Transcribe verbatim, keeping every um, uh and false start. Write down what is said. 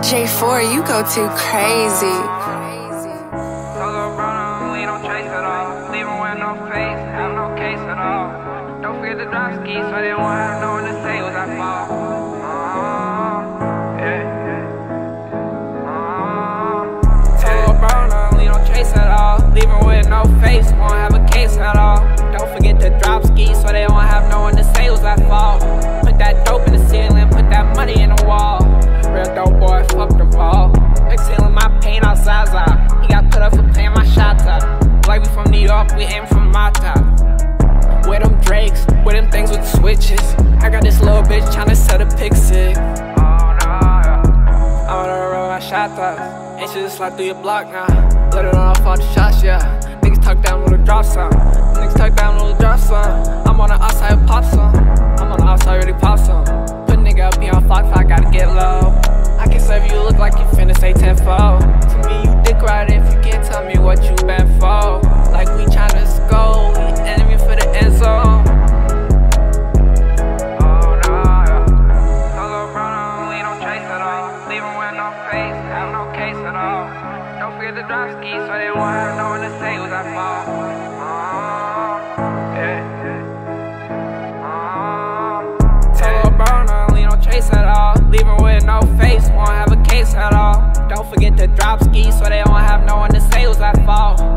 Prod.Jay four, you go too crazy. Solo brother, we don't chase at all. Leaving with no face, have no case at all. Don't forget to drop skis, so they won't have no one to say was I fall. Uh, yeah, yeah. Uh, Solo brother, we don't chase at all. Leaving with no face, won't have a case at all. Don't forget to drop skis, so they won't have no one to say was I fall. Put that dope in the ceiling, put that money in the wall. Real dope boy, fuck the ball. Exhaling my pain outside. He got put up for playing my shots up. Like we from New York, we aim from my top. With them Drakes, with them things with switches. I got this little bitch tryna set a pick six. Oh no, yeah. I'm on the road, I shot up. Ain't shit just slide through your block now. Let it on off all the shots, yeah. Niggas talk down with a drop song. Niggas talk down with a drop song. I'm on the outside, pop song. I'm on the outside, really pop song. Put a nigga up, be on Fox, I gotta get low. I can serve you, look like you finna say tenfold. To me, you dick right if you can't tell me what you been for. Like we tryna score, we enemy for the end zone. Oh no, yeah. Solo brother, we don't chase at all. Leaving with no face, have no case at all. Don't forget to drop skis, so they won't have no one to say was I fall. Uh, yeah, yeah. Uh, Solo brother, we don't chase at all. Leaving with no face, won't have a case at all. Don't forget to drop skis, so they won't have no one to say was I fall.